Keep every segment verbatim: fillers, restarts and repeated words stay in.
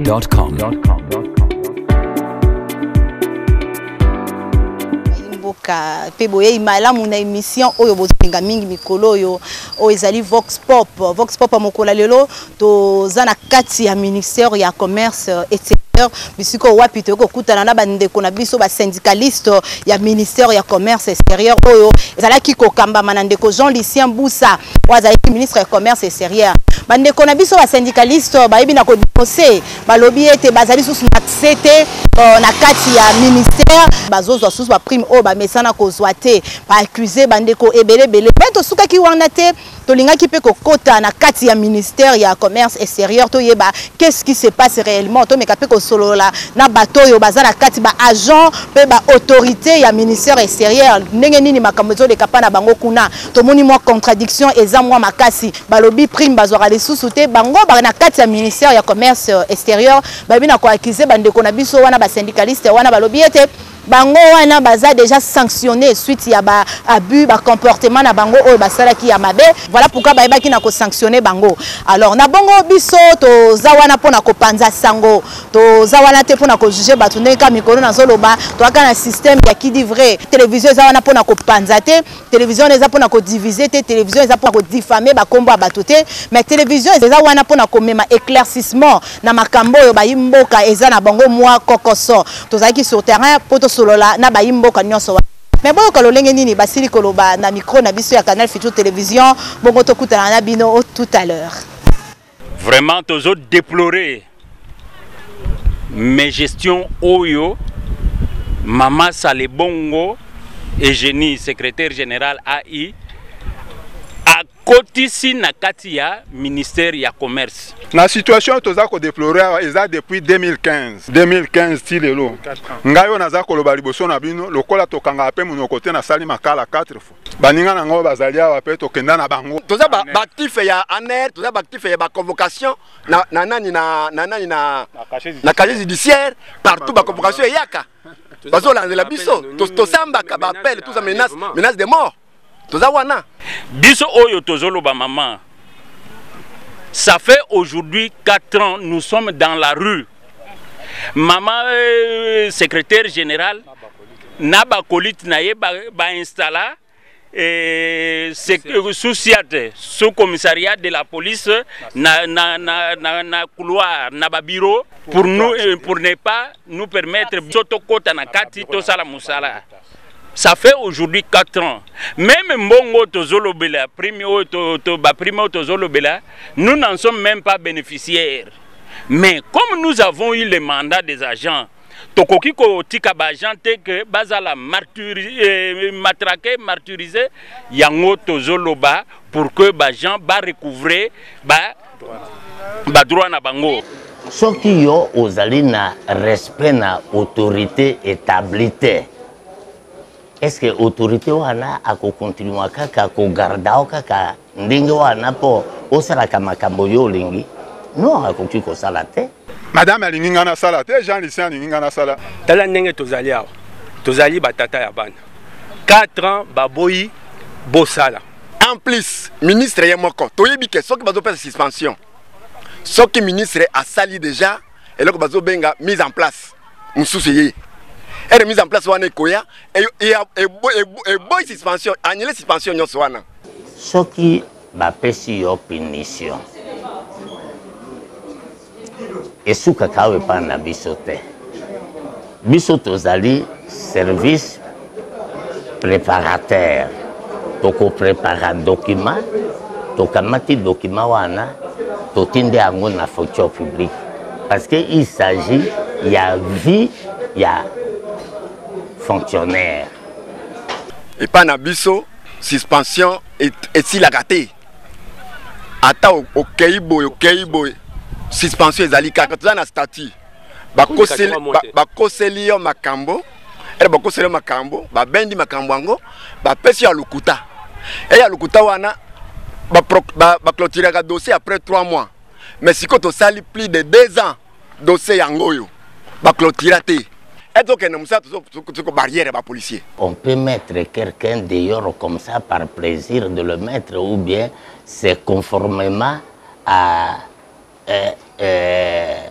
dot com. Pe boye malamu na émission oyo bozinga mingi mikolo oyo o ezali Vox Pop Vox Pop mokola lelo to zana kati ya ministère ya commerce extérieur bisiko wapi to ko kutana na bandeko na biso ba syndicaliste ya ministère ya commerce extérieur oyo ezalaki ko kamba manandeko Jean Lucien Boussa wazali ministre ya commerce extérieur bandeko na biso ba syndicaliste ba yebi na ko dénoncer ba lobby ete bazali sous accès na kati ya ministère bazozo sous ba prime o ba mesana ko zwate ba accuser bandeko ebele bele beto suka ki wana te to linga ki pe ko kota na kati ya ministère ya commerce extérieur to yeba qu'est-ce qui se passe réellement to meka pe ko solola na bato yo bazala kati ba agent pe ba autorité ya ministère extérieur ndenge nini makambo de kapana bango kuna to moni mo contradiction eza mwa makasi ba lobby prime bazora les sous-souté bango ba na kati ya ministère ya commerce extérieur ba bina ko accuser bandeko na biso wana ba syndicaliste wana ba lobby ete bango wana baza déjà sanctionné suite ya ba abus ba comportement na bango oyo basala ki ya mabe voilà pourquoi ba ebaki na ko sanctionner bango alors na bongo biso to za wana pona ko panza sango to za wana te pona ko juger batu ndeka mikolo na zoloba to aka na système ya qui dit vrai télévision za wana pona ko panza te télévision eza pona ko diviser te télévision eza pona ko diffamer ba kombo ba batu te mais télévision eza wana pona ko mema éclaircissement na makambo yo ba imboka eza na bango mwa kokoso to za ki sur terrain poto solola na bayimboka nyonso mais boyo kalolenge nini basili koloba na micro na biso ya Canal Futur Télévision bongo to kutana na bino tout à l'heure. Vraiment toujours déplorer mes gestions oyo Mama Sale Bongo et Génie secrétaire général A I a kotisi na kati ya ministère ya commerce. La situation toza ko déplorer eza depuis deux mille quinze. deux mille quinze ti lelo. Ngayo naza ko loba liboso na bino lokola to kanga pe muno kote na sali makala quatre fois. Baninga na ngo bazali awa pe to kenda na bango. Toza ba actif ya aner, toza ba actif ya ba convocation na na nani na na nani na na casier judiciaire partout ba convocation yaka. Bazo lanzela biso to to samba ka ba appel tout ça menace menace de mort. Toza wana biso oyo tozolo ba maman. Ça fait aujourd'hui quatre ans, nous sommes dans la rue. Maman euh, secrétaire général Naba Kolit Naye ba installa et sous-siate, sous-commissariat de la police na na na na, na couloir na ba bureau pour nous pour ne pas nous permettre sotokota na kati to sala musala. Ça fait aujourd'hui quatre ans. Même Mbongo Tozolo Bela, nous n'en sommes même pas bénéficiaires. Mais comme nous avons eu le mandat des agents, Tokokiko Tika Bajante que Bazala matraqué, martyrisé, Yango Tozolo Ba pour que Bajan ba recouvrer ba droit na bango. Ce qui yo ozali na respect na autorité établie. Est-ce que l'autorité wana ako continue kaka ko garda kaka ndenge wana po osala kama kambo yo lingi non ako kiko sala te madame alinga na sala te Jean Lucien alinga na sala tala ndenge tozali awa tozali batata ya bana quatre ans baboyi bosala en plus ministre ya moko toyebi ke soki bazo pesa suspension soki ministre a sali déjà et loko bazo benga mise en place mususu ye elle est mise en place wana koya et et et boy suspension annulé suspension nyonso wana soki ba pesi yo punition esuka kawe pa na biso te biso tozali service préparateur toko prépara document tokamati document wana totinde yango na fonction publique parce que il s'agit ya vie ya fonctionnaire. Et pas na biso suspension et si la gâté. Ata au keibo au keibo suspension ezali kaka tozana statut. Ba koseli ba koseli yo makambo. Et ba koseli makambo, ba bendi makambo ango, ba pesi ya lukuta. Et ya lukuta wana ba ba clôturer ka dossier après trois mois. Mais si ko to sali plus de deux ans dossier yango yo. Ba clôturer té. On peut mettre quelqu'un dehors comme ça par plaisir de le mettre ou bien c'est conformément à euh, euh,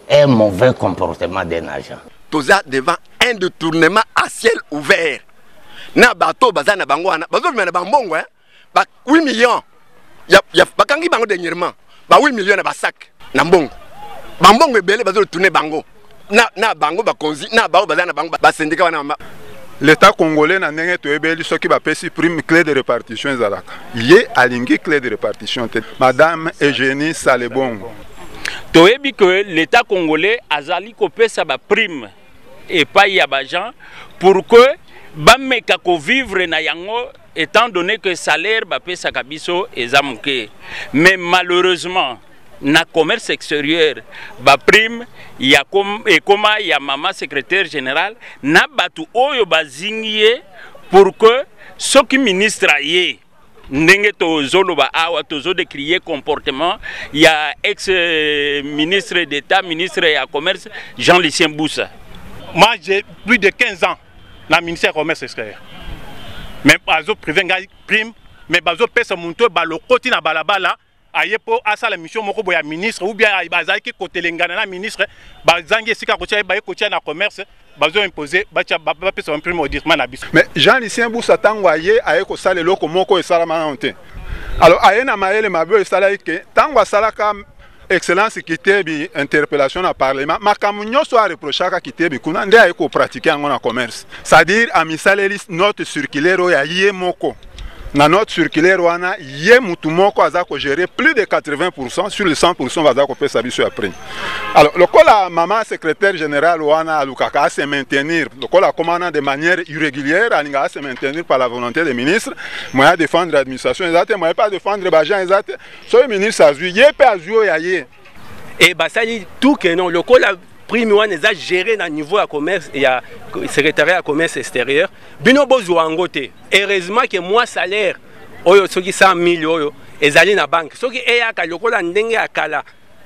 un mauvais comportement d'un agent. Toza devant un détournement à ciel ouvert. Na bateau bazana bangwana, bazo mena bambongo hein. Ba huit millions. Ya ya bakangi bango dernièrement. Ba huit millions na basak na mbongo. Bambongo ebele bazo tourner bango. Na na bango ba konzi, na bao bazana bango ba syndicat wana. L'État congolais n'a pas été ce qui va payer prime clé de répartition. Il y a une clé de répartition. Madame Eugénie Salebongo. Tu as dit que l'État congolais a zali kopé sa prime et pas y a gens pour que bameka ko vivre na yango étant donné que salaire ba pesa kabiso ezamuke. Mais malheureusement na commerce extérieur ba prime ya comme et comment ya maman secrétaire général na batu oyo bazingiye pour que ce qui ministre aye ndenge tozolo ba awa tozo de crier comportement ya ex ministre d'état ministre ya commerce Jean-Lucien Boussa. Moi j'ai plus de quinze ans na ministère commerce extérieur. Mais bazo privé ngai prime mais bazo pesa muntu ba lokoti na balabala aye po asa la mission moko boya ministre ou bien bazali ki kotelengana na ministre bazangi esika kotia ba kotia na commerce bazo imposer ba tia ba pesa un prime auditement na biso. Mais Jean-Lucien Boussa tango aye aye ko sala loko moko esala manante. Alors aye na maele mabe esala ke tango sala ka excellence kitebi interpellation na parlement makamu nyoso a reprochaka kitebi kuna nde aye ko pratiquer ngo na commerce. C'est-à-dire a misaleli note circulaire ya yé moko. Na note circulaire wana yé mutu moko aza ko gérer plus de quatre-vingts pour cent sur les cent pour cent baza ko pesa biso après. Alors le la maman secrétaire générale wana alukaka a se maintenir le la commandant de manière irrégulière alinga a se maintenir par la volonté des ministres moyen défendre l'administration exacte moyen pas défendre les agents exact so le ministre azu yé pe azu ya yé et basali tout que non le la prime wana eza géré na niveau ya commerce et ya secrétariat ya commerce extérieur bino bozwa ngote heureusement que moi salaire oyo soki cent mille oyo ezali na banque soki eyaka lokola ndenge ya kala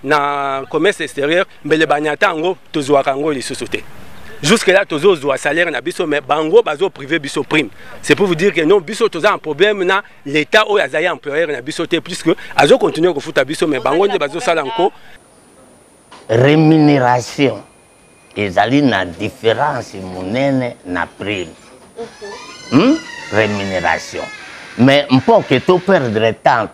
na commerce extérieur mbele banyata ngo tozwaka ngo lisusu te jusque là tozozwa salaire na biso mais bango bazo privé biso prime c'est pour vous dire que non biso toza un problème na l'état oyo azali employeur na biso te puisque azo continuer kofuta biso mais bango nde bazo sala nko rémunération ezali na différence monene na prime. Hmm? Rémunération. Mais pour que tu perdre temps,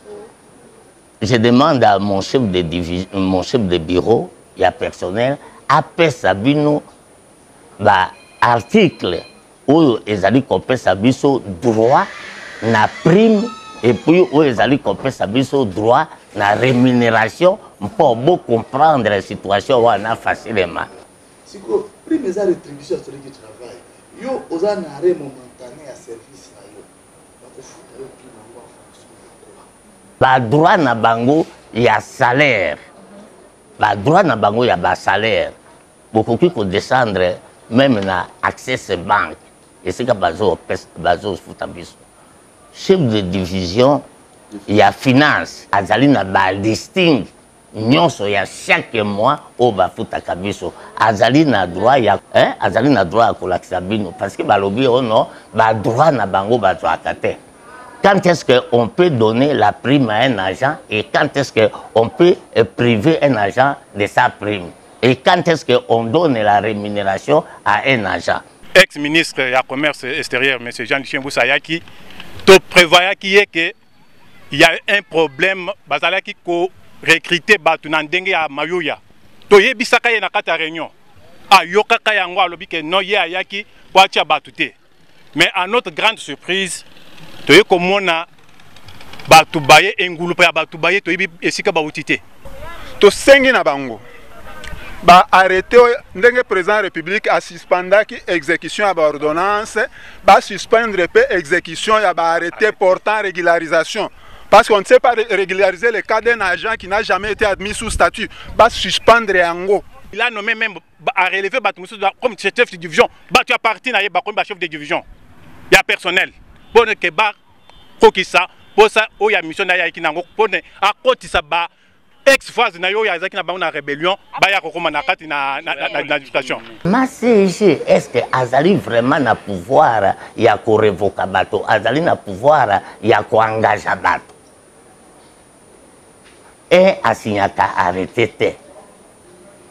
je demande à mon chef de division, mon chef de bureau, il y a personnel, après Sabino, bah, article où ezali kopé sabiso droit na prime et puis où ezali kopé sabiso droit na rémunération pour bien comprendre la situation où on a facilement. Si vous prime les rétributions à celui qui travaille, yo aux un arrêt momentané à service na yo, donc il faut que prime en fonction de quoi. Ba droit na bango ya salaire, ba droit na bango ya ba salaire, beaucoup qui faut descendre même na accès banque et c'est que bazo bazo futabiso. Chef de division il y a finance, azali na ba listing nyonso ya chaque mois au bafuta kabiso. Azali na droit ya hein, azali na droit ko lakisa bino parce que balobi ono ba droit na bango ba akate. Quand est-ce qu'on peut donner la prime à un agent et quand est-ce qu'on peut priver un agent de sa prime et quand est-ce qu'on donne la rémunération à un agent. Ex-ministre du commerce extérieur M. Jean-Lucien Boussa qui te prévoyait qu'il y ait que il y a un problème bazala qui ko recruter batu na ndenge ya mayuya to yebisaka ye na kata réunion a yokaka yango alobi ke no ye ayaki po atia batu te mais à notre grande surprise to ye komona batu baye engulu pa batu baye to yebi esika ba utite to sengi na bango ba arrêté ndenge président république a suspendaki exécution ya ba ordonnance ba suspendre pe exécution ya ba arrêté portant régularisation. Parce qu'on ne sait pas régulariser le cas d'un agent qui n'a jamais été admis sous statut. Va suspendre Yango. Il a nommé même à relever comme chef de division. Tu as parti comme chef de division. Il y a personnel. Pour que ba kokisa pour ça il y a mission na qui nango pour à côté ça ba ex phase na yo ya zaki na ba na rébellion ba ya kokoma na kati na na na discussion. Ma C G est-ce que azali vraiment na pouvoir ya ko révoquer bato azali na pouvoir ya ko engager bato. Et asignata arrêté.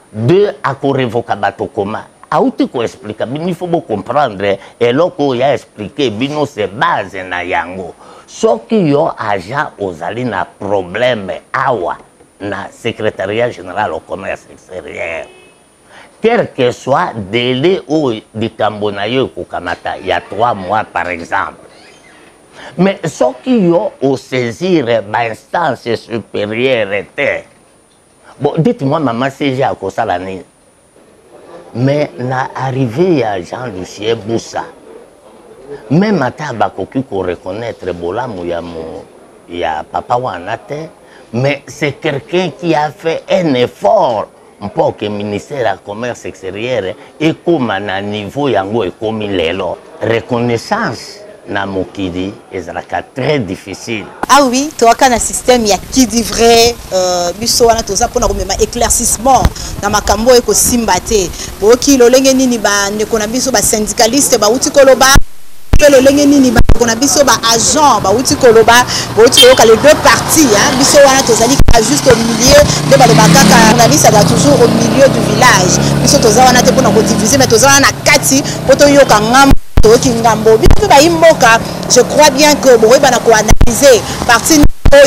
deux à révoquer bato comment auti ko expliquer il faut beaucoup comprendre et loko ya expliquer bino c'est base na yango soki yo agent ozali na problème awa na secrétariat général au commerce extérieur quel que soit délai ou du cambonayo kokamata il y a trois mois par exemple. Mais ce qui a au saisir l'instance supérieure était. Bon, dites-moi, maman, si j'ai à cause de l'année. Mais na arrivé à Jean-Lucien Boussa. Même à Tabakoki qu'on reconnaître Bolamou, il y a Papa Wanate. Mais c'est quelqu'un qui a fait un effort pour que le ministère du Commerce extérieur et comme à niveau yango et comme il est là. Reconnaissance. Na mokidi ezalaka très difficile. Ah oui, toi quand un système il y a qui dit vrai euh biso wana toza pona ko mema éclaircissement na makambo eko simbate. Bo ki lo lenge nini ba ndeko na biso ba syndicaliste ba uti koloba lo lenge nini ba ko na biso ba agent ba uti koloba bo uti yoka les deux parties hein biso wana tozali juste au milieu de ba kaka journaliste ça va toujours au milieu du village. Biso toza wana te pona ko diviser mais toza wana kati poto yoka ngam je crois bien que vous avez analysé partie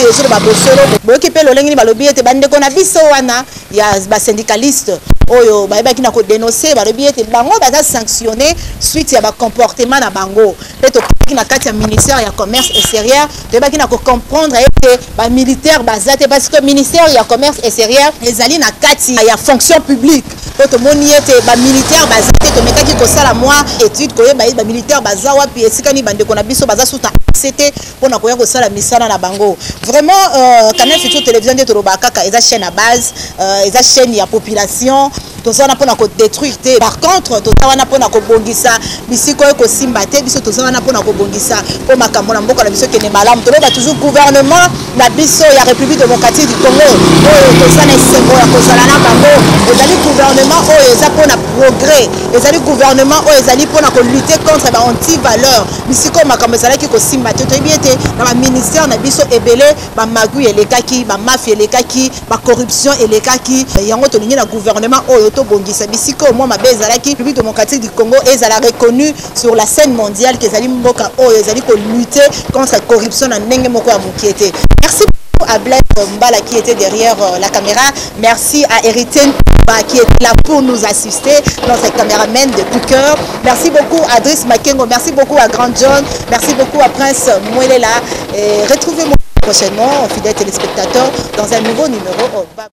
il y a des syndicalistes oyo bayebaki na ko dénoncer balobi ete bango baza sanctionné suite ya ba comportement na bango peto na kati ya ministère ya commerce extérieur bayebaki na ko comprendre ete ba militaire bazate parce que ministère ya commerce extérieur ezali na kati ya fonction publique peto moni ete ba militaire bazate to mekaki ko sala moi étude ko yeba ba militaire baza wapi esikani bande ko na biso baza suta c'était pour na ko ya ko sala misala na bango vraiment euh, Canal Futur Télévision de Torobaka ka eza chaîne à base euh, eza chaîne ya population tozana pona ko détruire te par contre tozana pona ko bongisa bisiko ko simba te biso tozana pona ko bongisa po makambo na mboka na biso kene malamu toloba toujours gouvernement na biso ya République démocratique du Congo oyo tozana esengo ya kozala na bango ezali gouvernement oyo eza pona progrès ezali gouvernement oyo ezali pona ko lutter contre ba anti valeur bisiko makambo ezalaki ko simba te toyebi ete na ba ministère na biso ebele ba magui elekaki ba mafia elekaki ba corruption elekaki yango tolingi na gouvernement oyo to bongisa bisiko moi mabeza la République démocratique du Congo et elle a reconnu sur la scène mondiale que ezali mboka oyo ezali ko lutter contre la corruption na ndenge moko ya mukiete. Merci beaucoup à Blaise Mbala qui était derrière euh, la caméra. Merci à Eritine qui était là pour nous assister, notre caméraman de tout cœur. Merci beaucoup à Driss Makengo, merci beaucoup à Grand John, merci beaucoup à Prince Mouelela et retrouvez-moi prochainement, fidèles téléspectateurs, dans un nouveau numéro.